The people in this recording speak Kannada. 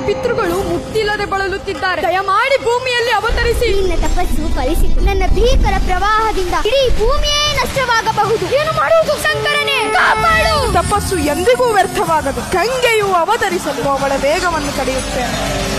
ಪಿತೃಗಳು ಮುಕ್ತಿಲ್ಲದೆ ಬಳಲುತ್ತಿದ್ದಾರೆ. ದಯಮಾಡಿ ಭೂಮಿಯಲ್ಲಿ ಅವತರಿಸಿ. ನಿನ್ನ ತಪಸ್ಸು ಫಲಿಸಿತು. ನನ್ನ ಭೀಕರ ಪ್ರವಾಹದಿಂದ ಇಡೀ ಭೂಮಿಯೇ ನಷ್ಟವಾಗಬಹುದು. ಏನು ಮಾಡುವುದು? ಶಂಕರನೇ ಕಾಪಾಡು. ತಪಸ್ಸು ಎಂದಿಗೂ ವ್ಯರ್ಥವಾಗದು. ಗಂಗೆಯು ಅವತರಿಸಲು ಅವಳ ವೇಗವನ್ನು ತಡೆಯುತ್ತೇನೆ.